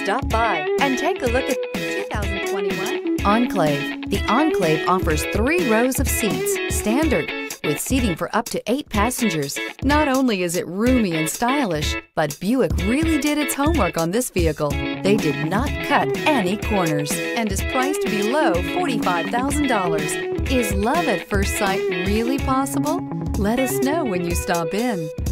Stop by and take a look at 2021 Enclave. The Enclave offers 3 rows of seats, standard, with seating for up to 8 passengers. Not only is it roomy and stylish, but Buick really did its homework on this vehicle. They did not cut any corners and is priced below $45,000. Is love at first sight really possible? Let us know when you stop in.